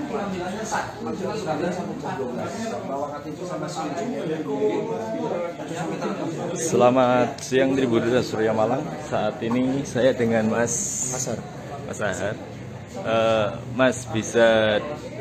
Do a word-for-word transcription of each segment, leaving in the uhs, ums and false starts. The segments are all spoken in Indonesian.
Selamat siang Tribunneers Surya Malang. Saat ini saya dengan Mas Asar. Mas Ahar. Uh, Mas bisa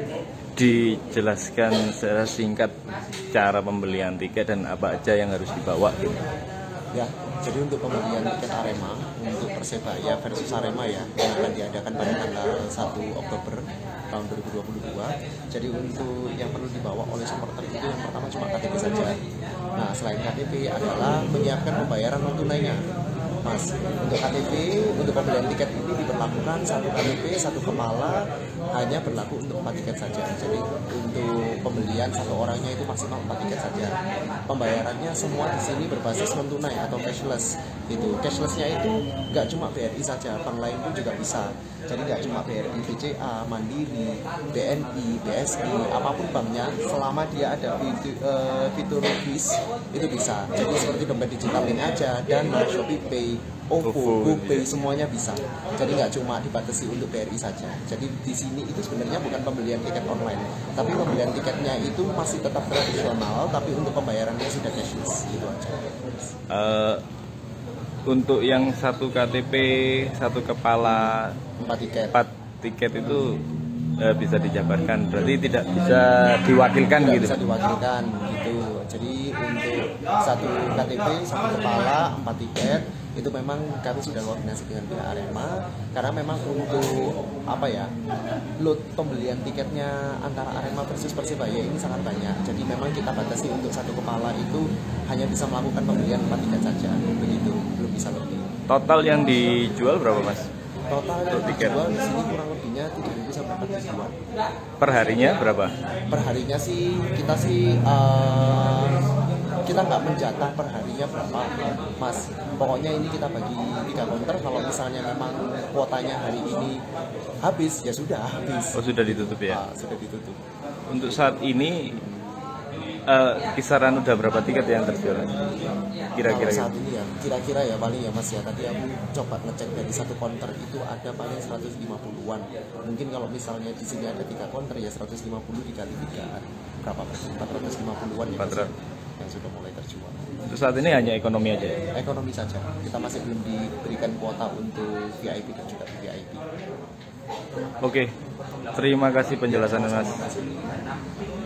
dijelaskan secara singkat cara pembelian tiket dan apa aja yang harus dibawa gitu? Ya, jadi untuk pembelian tiket Arema untuk Persebaya versus Arema ya yang akan diadakan pada tanggal satu Oktober tahun dua ribu dua puluh dua. Jadi untuk yang perlu dibawa oleh supporter itu yang pertama cuma K T P saja. Nah, selain K T P adalah menyiapkan pembayaran non tunainya. Mas, untuk K T P, untuk pembelian tiket ini diberlakukan satu K T P, satu kepala, hanya berlaku untuk empat tiket saja. Jadi untuk pembelian satu orangnya itu maksimal empat tiket saja. Pembayarannya semua di sini berbasis non tunai atau cashless. Itu cashlessnya itu nggak cuma B R I saja, bank lain pun juga bisa. Jadi nggak cuma B R I, B C A, Mandiri, B N I, B S I, apapun banknya, selama dia ada fitur, uh, fitur bis itu bisa. Jadi seperti dompet digital ini aja, Dana, Shopee Pay, OVO, GoPay semuanya bisa. Jadi nggak cuma dibatasi untuk B R I saja. Jadi di sini itu sebenarnya bukan pembelian tiket online, tapi pembelian tiketnya itu masih tetap tradisional, tapi untuk pembayarannya sudah cashless gitu aja. Uh, untuk yang satu K T P, satu kepala, empat tiket, empat tiket itu uh, bisa dijabarkan. Berarti tidak bisa diwakilkan tidak gitu. Bisa diwakilkan gitu. Jadi untuk satu K T P, satu kepala, empat tiket itu memang kami sudah koordinasi dengan pihak Arema karena memang untuk apa ya load pembelian tiketnya antara Arema versus Persebaya ini sangat banyak, jadi memang kita batasi untuk satu kepala itu hanya bisa melakukan pembelian empat tiket saja begitu, belum bisa lebih. Total yang dijual berapa Mas? Total yang dijual di sini kurang lebihnya tiga ribu sampai empat ribuan. Per harinya berapa? Per harinya sih kita sih uh, kita nggak menjatah per harinya berapa Mas, pokoknya ini kita bagi tiga counter. Kalau misalnya memang kuotanya hari ini habis ya sudah habis. Oh sudah ditutup ya? Nah, sudah ditutup. Untuk saat ini uh, kisaran udah berapa tiket yang terjual? Kira-kira saat ini ya kira-kira ya paling ya Mas ya, tadi aku coba ngecek dari satu counter itu ada paling seratus lima puluhan. Mungkin kalau misalnya di sini ada tiga counter ya seratus lima puluh dikali tiga berapa persen? empat ratus lima puluhan ya Mas ya, yang sudah mulai terjual. Untuk saat ini hanya ekonomi aja ya? Ekonomi saja. Kita masih belum diberikan kuota untuk V I P dan juga V I P. Oke, terima kasih penjelasannya Mas. Terima kasih.